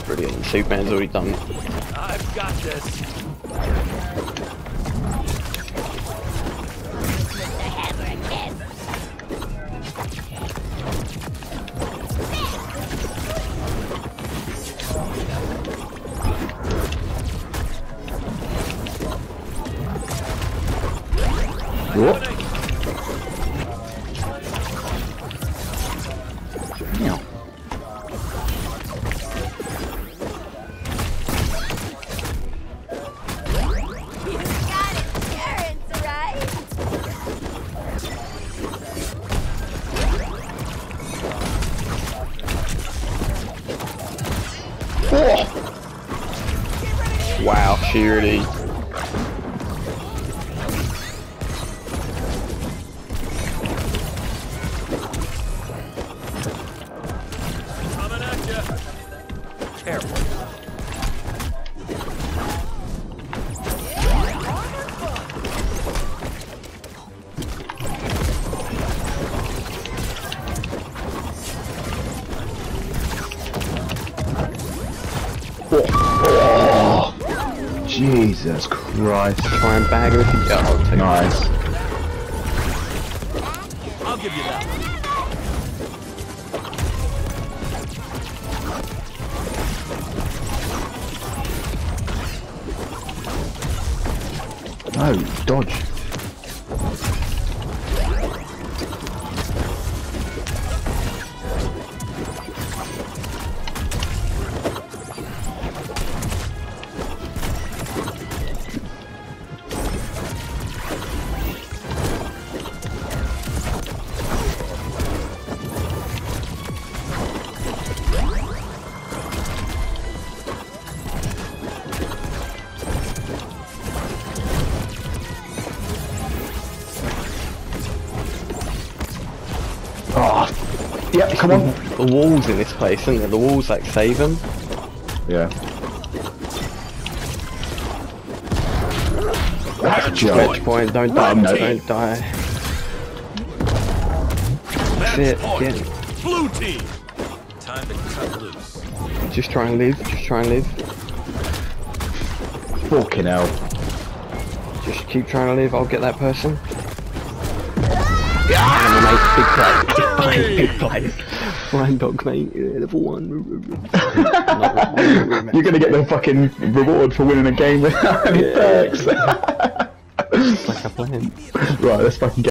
Brilliant. Superman's already done. I've got this. What? Yeah. Oh. Wow, she really. Oh, Jesus Christ. Try and bag her if you go. Nice. I'll give you that. No, dodge. Oh, yeah, come on. The walls in this place, isn't there? The walls like save them. Yeah. That's a joke. Stretch point, don't die, don't die. That's it, get it. Blue team. Time to cut loose. Just try and live, just try and live. Fucking hell. Just keep trying to live, I'll get that person. And mate, big play. Big play. Reindog, mate, level 1. You're gonna get the fucking reward for winning a game without any perks. It's like a plan. Right, let's fucking get